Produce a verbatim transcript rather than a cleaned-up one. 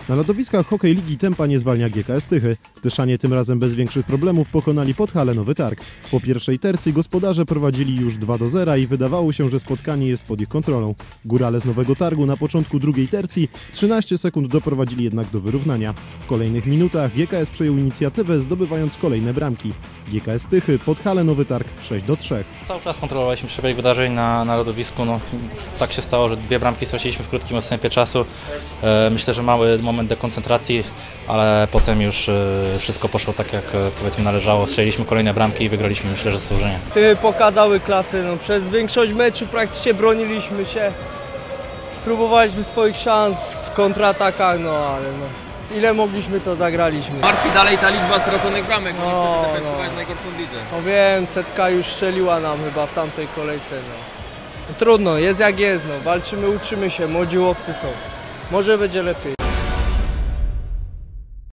Na lodowiskach Hokej Ligi tempa nie zwalnia G K S Tychy. Tyszanie tym razem bez większych problemów pokonali Podhale Nowy Targ. Po pierwszej tercji gospodarze prowadzili już dwa do zera i wydawało się, że spotkanie jest pod ich kontrolą. Górale z Nowego Targu na początku drugiej tercji w trzynaście sekund doprowadzili jednak do wyrównania. W kolejnych minutach G K S przejął inicjatywę, zdobywając kolejne bramki. G K S Tychy, Podhale Nowy Targ sześć do trzech. Cały czas kontrolowaliśmy przebieg wydarzeń na, na lodowisku. No, tak się stało, że dwie bramki straciliśmy w krótkim odstępie czasu. E, myślę, że mały moment dekoncentracji, ale potem już e, wszystko poszło tak, jak e, powiedzmy należało. Strzeliliśmy kolejne bramki i wygraliśmy, myślę, że zasłużenie. Ty pokazały klasy, no, przez większość meczu praktycznie broniliśmy się. Próbowaliśmy swoich szans w kontratakach, no ale no, ile mogliśmy, to zagraliśmy. Martwi dalej ta liczba straconych bramek, bo No, niestety defensywa no. jest najgorszą w lidze. No wiem, setka już strzeliła nam chyba w tamtej kolejce. No. No, trudno, jest jak jest, no. Walczymy, uczymy się, młodzi chłopcy są. Może będzie lepiej.